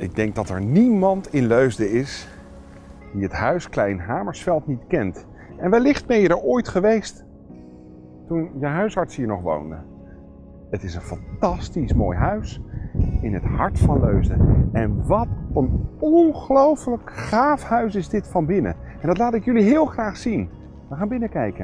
Ik denk dat er niemand in Leusden is die het huis Klein Hamersveld niet kent. En wellicht ben je er ooit geweest toen je huisarts hier nog woonde. Het is een fantastisch mooi huis in het hart van Leusden. En wat een ongelooflijk gaaf huis is dit van binnen. En dat laat ik jullie heel graag zien. We gaan binnen kijken.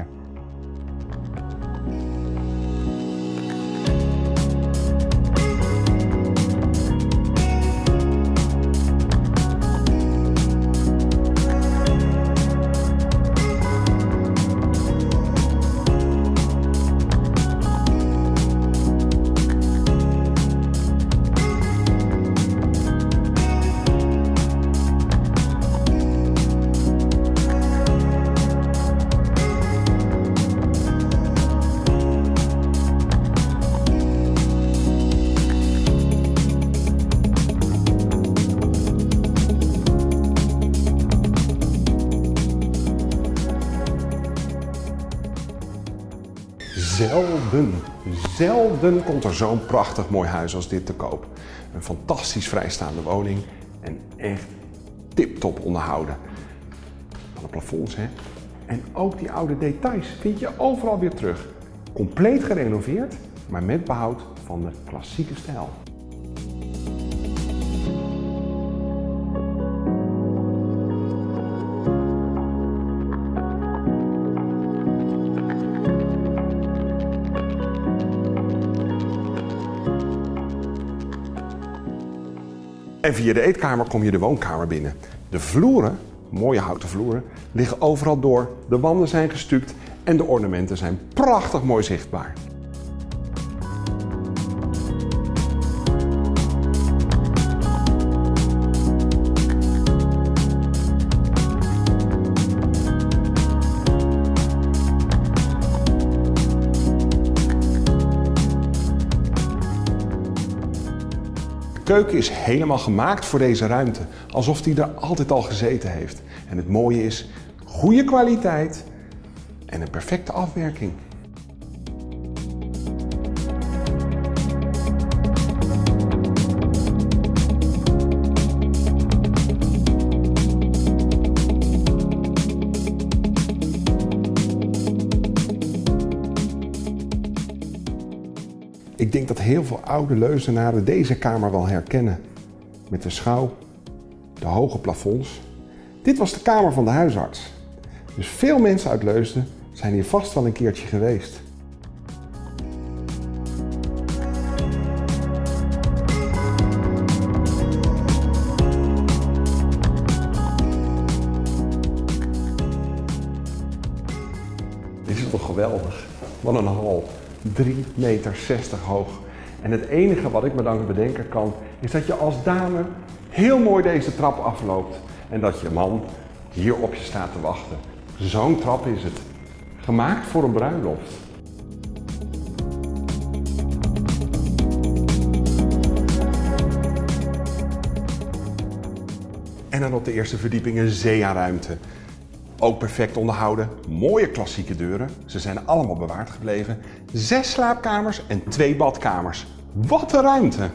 Zelden komt er zo'n prachtig mooi huis als dit te koop. Een fantastisch vrijstaande woning en echt tip-top onderhouden. Van de plafonds, hè. En ook die oude details vind je overal weer terug. Compleet gerenoveerd, maar met behoud van de klassieke stijl. En via de eetkamer kom je de woonkamer binnen. De vloeren, mooie houten vloeren, liggen overal door. De wanden zijn gestuukt en de ornamenten zijn prachtig mooi zichtbaar. De keuken is helemaal gemaakt voor deze ruimte, alsof die er altijd al gezeten heeft. En het mooie is, goede kwaliteit en een perfecte afwerking. Ik denk dat heel veel oude Leuzenaren deze kamer wel herkennen. Met de schouw, de hoge plafonds. Dit was de kamer van de huisarts. Dus veel mensen uit Leusden zijn hier vast wel een keertje geweest. Dit is toch geweldig. Wat een hal. 3,60 meter hoog. En het enige wat ik me dan bedenken kan, is dat je als dame heel mooi deze trap afloopt. En dat je man hier op je staat te wachten. Zo'n trap is het. Gemaakt voor een bruiloft. En dan op de eerste verdieping een Zea-ruimte. Ook perfect onderhouden, mooie klassieke deuren. Ze zijn allemaal bewaard gebleven. 6 slaapkamers en 2 badkamers. Wat een ruimte!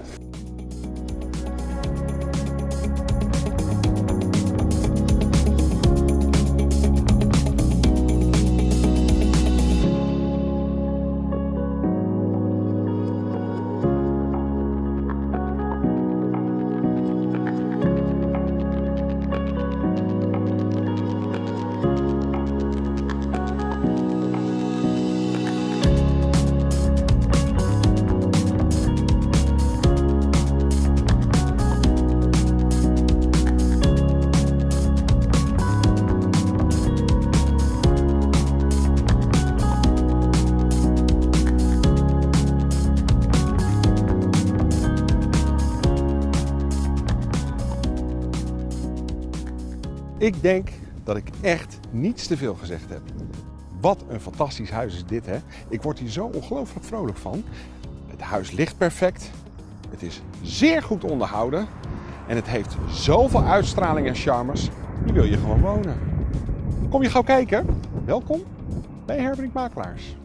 Ik denk dat ik echt niets te veel gezegd heb. Wat een fantastisch huis is dit, hè? Ik word hier zo ongelooflijk vrolijk van. Het huis ligt perfect. Het is zeer goed onderhouden. En het heeft zoveel uitstraling en charmes. Hier wil je gewoon wonen. Kom je gauw kijken? Welkom bij Herbrink Makelaars.